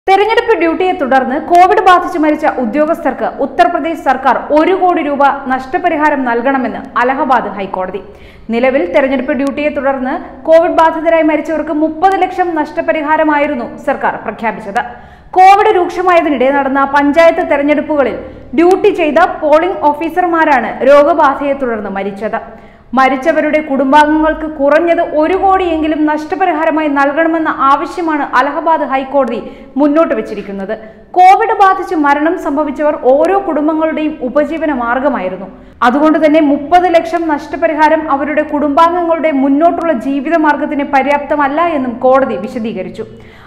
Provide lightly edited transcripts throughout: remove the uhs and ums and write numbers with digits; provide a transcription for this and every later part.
തെരഞ്ഞെടുപ്പ് ഡ്യൂട്ടിയെ തുടർന്ന് കോവിഡ് ബാധിച്ച് മരിച്ച ഉദ്യോഗസ്ഥർക്ക് ഉത്തർപ്രദേശ് സർക്കാർ 1 കോടി രൂപ നഷ്ടപരിഹാരം നൽകണമെന്ന് അലഹബാദ് ഹൈക്കോടതി. നിലവിൽ തെരഞ്ഞെടുപ്പ് ഡ്യൂട്ടിയെ തുടർന്ന് കോവിഡ് ബാധിതരായി മരിച്ചവർക്ക് 30 ലക്ഷം നഷ്ടപരിഹാരമായിരുന്നു സർക്കാർ പ്രഖ്യാപിച്ചത്. കോവിഡ് രൂക്ഷമായതിനിടെ നടന്ന പഞ്ചായത്ത് തെരഞ്ഞെടുപ്പുകളിൽ ഡ്യൂട്ടി ചെയ്ത പോളിംഗ് ഓഫീസർമാരാണ് രോഗബാധയെ തുടർന്ന് മരിച്ചത്. മരിച്ചവരുടെ കുടുംബാംഗങ്ങൾക്ക് കുറഞ്ഞത് 1 കോടിയെങ്കിലും നഷ്ടപരിഹാരമായി നൽകണമെന്ന ആവശ്യമാണ് അലഹബാദ് ഹൈക്കോടതി മുന്നോട്ട് വെച്ചിരിക്കുന്നത്. കോവിഡ് ബാധിച്ച് മരണം സംഭവിച്ചവർ ഓരോ കുടുംബങ്ങളുടെയും ഉപജീവന മാർഗമായിരുന്നു. അതുകൊണ്ട് തന്നെ 30 ലക്ഷം നഷ്ടപരിഹാരം അവരുടെ കുടുംബാംഗങ്ങളുടെ മുന്നോട്ടുള്ള ജീവിത മാർഗത്തിന് പര്യാപ്തമല്ല എന്നും കോടതി വിശദീകരിച്ചു.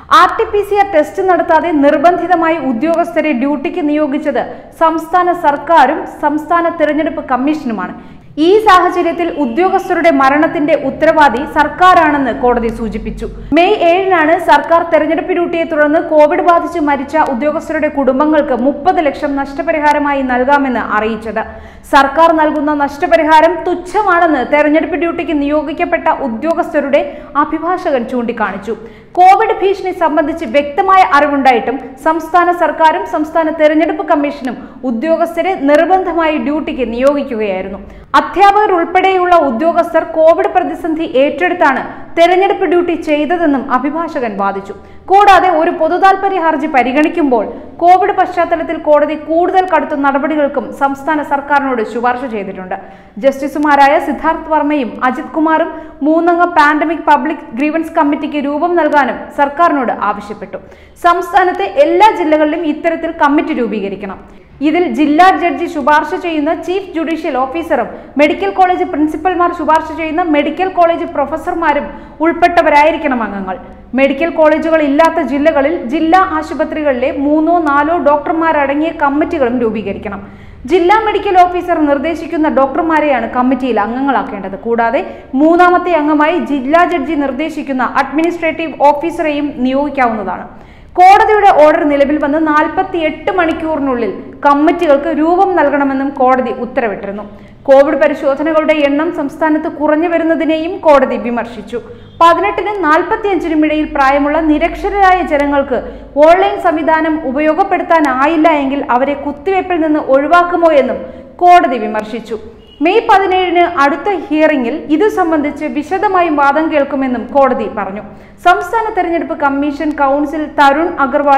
RT-PCR ടെസ്റ്റ് നടത്താതെ നിർബന്ധിതമായി ഉദ്യോഗസ്ഥരെ ഡ്യൂട്ടിക്ക് നിയോഗിച്ചത് സംസ്ഥാന സർക്കാരും സംസ്ഥാന തെരഞ്ഞെടുപ്പ് കമ്മീഷനുമാണ്. ഈ സാഹചര്യത്തിൽ ഉദ്യോഗസ്ഥരുടെ മരണത്തിന്റെ ഉത്തരവാദി സർക്കാരാണെന്ന് കോടതി സൂചിപ്പിച്ചു. മെയ് 7-നാണ് സർക്കാർ തെരഞ്ഞെടുപ്പ് ഡ്യൂട്ടിയെ തുടർന്ന് കോവിഡ് ബാധിച്ച് മരിച്ച ഉദ്യോഗസ്ഥരുടെ കുടുംബങ്ങൾക്ക് 30 ലക്ഷം നഷ്ടപരിഹാരമായി നൽകാമെന്ന് അറിയിച്ചത്. സർക്കാർ നൽകുന്ന നഷ്ടപരിഹാരം തുച്ഛമാണെന്ന് തെരഞ്ഞെടുപ്പ് ഡ്യൂട്ടിക്ക് നിയോഗിക്കപ്പെട്ട ഉദ്യോഗസ്ഥരുടെ അഭിഭാഷകൻ ചൂണ്ടിക്കാണിച്ചു. കോവിഡ് ഭീഷണി സംബന്ധിച്ച് വ്യക്തമായ അറിവുണ്ടായിട്ടും സംസ്ഥാന സർക്കാരും സംസ്ഥാന തെരഞ്ഞെടുപ്പ് കമ്മീഷനും ഉദ്യോഗസ്ഥരെ നിർബന്ധമായി ഡ്യൂട്ടിക്ക് നിയോഗിക്കുകയായിരുന്നു. അധ്യാപകർ ഉൾപ്പെടെയുള്ള ഉദ്യോഗസ്ഥർ കോവിഡ് പ്രതിസന്ധി ഏറ്റെടുത്താണ് തെരഞ്ഞെടുപ്പ് ഡ്യൂട്ടി ചെയ്തതെന്നും അഭിഭാഷകൻ വാദിച്ചു. കൂടാതെ ഒരു പൊതുതാൽപര്യ ഹർജി പരിഗണിക്കുമ്പോൾ കോവിഡ് പശ്ചാത്തലത്തിൽ കോടതി കൂടുതൽ കടുത്ത നടപടികൾക്കും സംസ്ഥാന സർക്കാരിനോട് ശുപാർശ ചെയ്തിട്ടുണ്ട്. ജസ്റ്റിസുമാരായ സിദ്ധാർത്ഥ് വർമ്മയും അജിത് കുമാറും 3-അംഗ പാൻഡമിക് പബ്ലിക് ഗ്രീവൻസ് കമ്മിറ്റിക്ക് രൂപം നൽകാനും സർക്കാരിനോട് ആവശ്യപ്പെട്ടു. സംസ്ഥാനത്തെ എല്ലാ ജില്ലകളിലും ഇത്തരത്തിൽ കമ്മിറ്റി രൂപീകരിക്കണം. ഇതിൽ ജില്ലാ ജഡ്ജി ശുപാർശ ചെയ്യുന്ന ചീഫ് ജുഡീഷ്യൽ ഓഫീസറും മെഡിക്കൽ കോളേജ് പ്രിൻസിപ്പൽമാർ ശുപാർശ ചെയ്യുന്ന മെഡിക്കൽ കോളേജ് പ്രൊഫസർമാരും ഉൾപ്പെട്ടവരായിരിക്കണം അംഗങ്ങൾ. മെഡിക്കൽ കോളേജുകൾ ഇല്ലാത്ത ജില്ലകളിൽ ജില്ലാ ആശുപത്രികളിലെ 3-4 ഡോക്ടർമാരടങ്ങിയ കമ്മിറ്റികളും രൂപീകരിക്കണം. ജില്ലാ മെഡിക്കൽ ഓഫീസർ നിർദ്ദേശിക്കുന്ന ഡോക്ടർമാരെയാണ് കമ്മിറ്റിയിൽ അംഗങ്ങളാക്കേണ്ടത്. കൂടാതെ 3-ാമത്തെ അംഗമായി ജില്ലാ ജഡ്ജി നിർദ്ദേശിക്കുന്ന അഡ്മിനിസ്ട്രേറ്റീവ് ഓഫീസറെയും നിയോഗിക്കാവുന്നതാണ്. കോടതിയുടെ ഓർഡർ നിലവിൽ വന്ന് 48 മണിക്കൂറിനുള്ളിൽ കമ്മിറ്റികൾക്ക് രൂപം നൽകണമെന്നും കോടതി ഉത്തരവിട്ടിരുന്നു. കോവിഡ് പരിശോധനകളുടെ എണ്ണം സംസ്ഥാനത്ത് കുറഞ്ഞു വരുന്നതിനെയും കോടതി വിമർശിച്ചു. 18-നും 45-നും ഇടയിൽ പ്രായമുള്ള നിരക്ഷരരായ ജനങ്ങൾക്ക് ഓൺലൈൻ സംവിധാനം ഉപയോഗപ്പെടുത്താനായില്ല എങ്കിൽ അവരെ കുത്തിവയ്പിൽ നിന്ന് ഒഴിവാക്കുമോ എന്നും കോടതി വിമർശിച്ചു. മെയ് 17-ന് അടുത്ത ഹിയറിംഗിൽ ഇതു സംബന്ധിച്ച് വിശദമായും വാദം കേൾക്കുമെന്നും കോടതി പറഞ്ഞു. സംസ്ഥാന തെരഞ്ഞെടുപ്പ് commission counsel Tarun Agarwal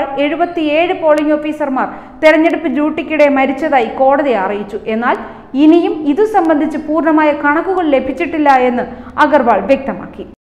77 polling ഓഫീസർമാർ തെരഞ്ഞെടുപ്പ് ഡ്യൂട്ടിക്കിടെ മരിച്ചതായി കോടതിയെ അറിയിച്ചു. എന്നാൽ ഇനിയും ഇതു സംബന്ധിച്ച് പൂർണ്ണമായ കണക്കുകൾ ലഭിച്ചിട്ടില്ല എന്ന് അഗർവാൾ വ്യക്തമാക്കി.